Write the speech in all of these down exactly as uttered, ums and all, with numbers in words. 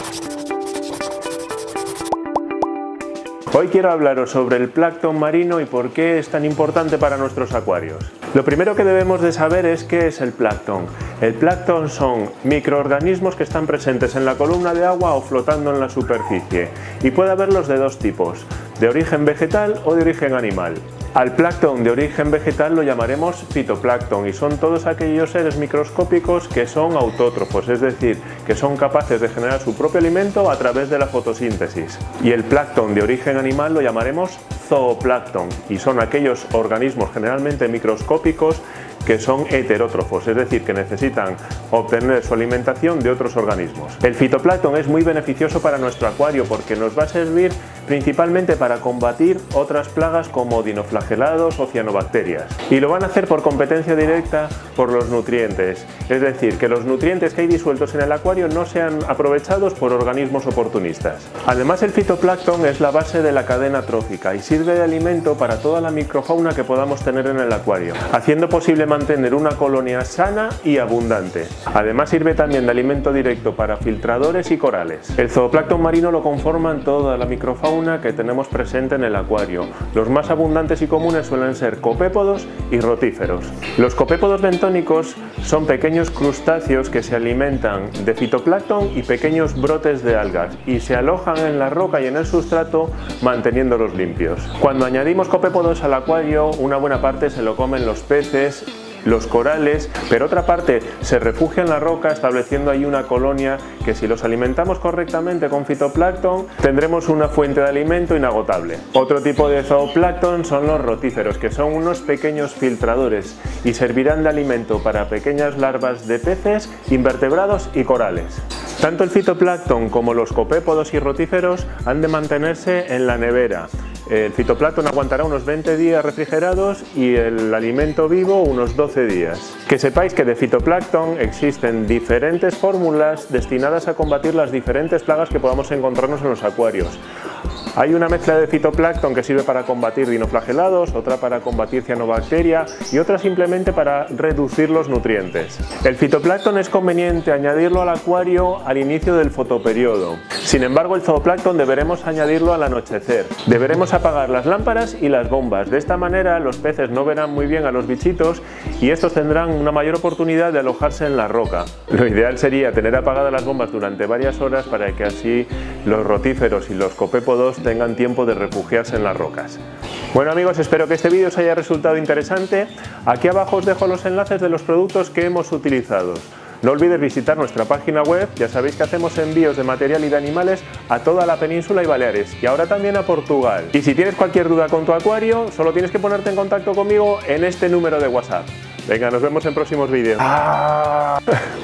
Hoy quiero hablaros sobre el plancton marino y por qué es tan importante para nuestros acuarios. Lo primero que debemos de saber es qué es el plancton. El plancton son microorganismos que están presentes en la columna de agua o flotando en la superficie, y puede haberlos de dos tipos, de origen vegetal o de origen animal. Al plancton de origen vegetal lo llamaremos fitoplancton y son todos aquellos seres microscópicos que son autótrofos, es decir, que son capaces de generar su propio alimento a través de la fotosíntesis. Y el plancton de origen animal lo llamaremos zooplancton y son aquellos organismos generalmente microscópicos que son heterótrofos, es decir, que necesitan obtener su alimentación de otros organismos. El fitoplancton es muy beneficioso para nuestro acuario porque nos va a servir principalmente para combatir otras plagas como dinoflagelados o cianobacterias. Y lo van a hacer por competencia directa por los nutrientes, es decir, que los nutrientes que hay disueltos en el acuario no sean aprovechados por organismos oportunistas. Además, el fitoplancton es la base de la cadena trófica y sirve de alimento para toda la microfauna que podamos tener en el acuario, haciendo posible mantener una colonia sana y abundante. Además, sirve también de alimento directo para filtradores y corales. El zooplancton marino lo conforman toda la microfauna que tenemos presente en el acuario. Los más abundantes y comunes suelen ser copépodos y rotíferos. Los copépodos bentónicos son pequeños crustáceos que se alimentan de fitoplancton y pequeños brotes de algas y se alojan en la roca y en el sustrato manteniéndolos limpios. Cuando añadimos copépodos al acuario, una buena parte se lo comen los peces, los corales, pero otra parte se refugia en la roca estableciendo ahí una colonia que, si los alimentamos correctamente con fitoplancton, tendremos una fuente de alimento inagotable. Otro tipo de zooplancton son los rotíferos, que son unos pequeños filtradores y servirán de alimento para pequeñas larvas de peces, invertebrados y corales. Tanto el fitoplancton como los copépodos y rotíferos han de mantenerse en la nevera. El fitoplancton aguantará unos veinte días refrigerados y el alimento vivo unos doce días. Que sepáis que de fitoplancton existen diferentes fórmulas destinadas a combatir las diferentes plagas que podamos encontrarnos en los acuarios. Hay una mezcla de fitoplancton que sirve para combatir dinoflagelados, otra para combatir cianobacteria y otra simplemente para reducir los nutrientes. El fitoplancton es conveniente añadirlo al acuario al inicio del fotoperiodo. Sin embargo, el zooplancton deberemos añadirlo al anochecer. Deberemos apagar las lámparas y las bombas. De esta manera los peces no verán muy bien a los bichitos y estos tendrán una mayor oportunidad de alojarse en la roca. Lo ideal sería tener apagadas las bombas durante varias horas para que así los rotíferos y los copépodos tengan tiempo de refugiarse en las rocas. Bueno amigos, espero que este vídeo os haya resultado interesante. Aquí abajo os dejo los enlaces de los productos que hemos utilizado. No olvides visitar nuestra página web, ya sabéis que hacemos envíos de material y de animales a toda la península y Baleares y ahora también a Portugal. Y si tienes cualquier duda con tu acuario, solo tienes que ponerte en contacto conmigo en este número de WhatsApp. Venga, nos vemos en próximos vídeos. Ah.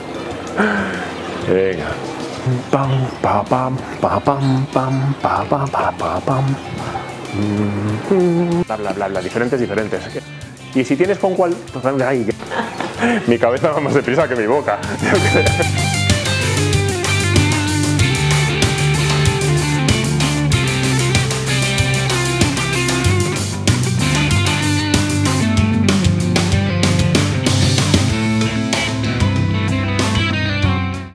Venga. Pam, pa, pam, pa, pam, pam, pa, pam, pa, pa, pam. Bla, bla, bla, bla, diferentes, diferentes. Y si tienes con cual... Ay, mi cabeza va más deprisa que mi boca.